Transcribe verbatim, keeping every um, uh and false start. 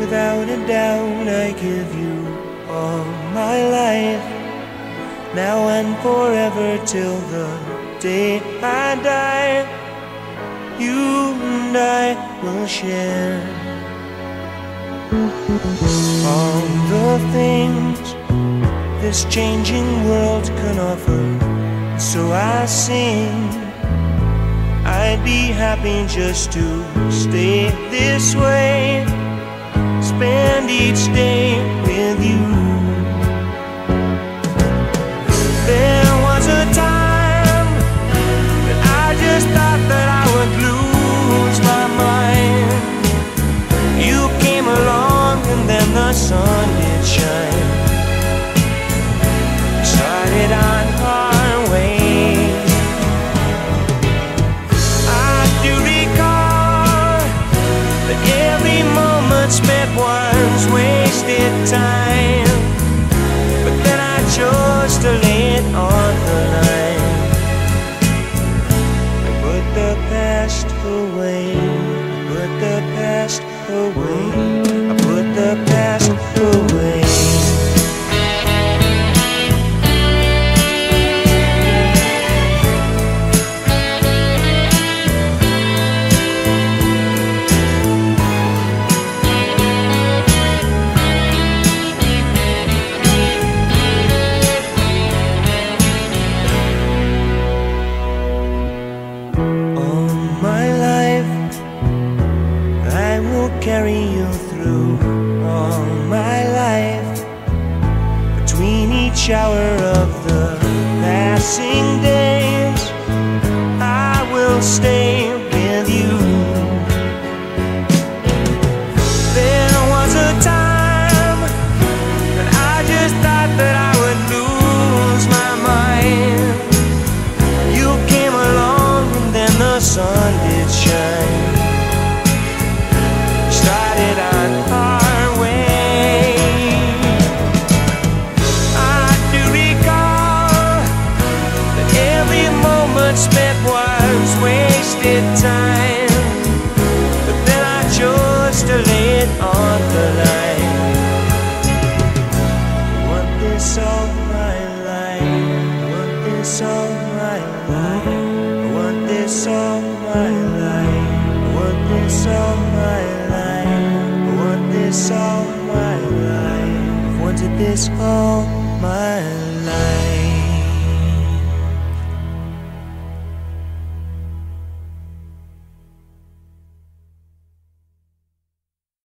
Without a doubt, I give you all my life, now and forever till the day I die. You and I will share all the things this changing world can offer. So I sing, I'd be happy just to stay this way, spend each day with you. There was a time that I just thought that I would lose my mind. You came along and then the sun did shine. Started on our way. I do recall that every moment spent was wasted time, but then I chose to lay it on the line. I put the past away, put the past away, I put the past away. Carry you through all my life. Between each hour of the passing days, I will stay with you. There was a time that I just thought that I would lose my mind. You came along and then the sun did shine. On our way. I do recall that every moment spent was wasted time, but then I chose to lay it on the line. I want this all my life, I want this all my life, I want this all my life, I want this all my life. This all my life, wanted this all my life.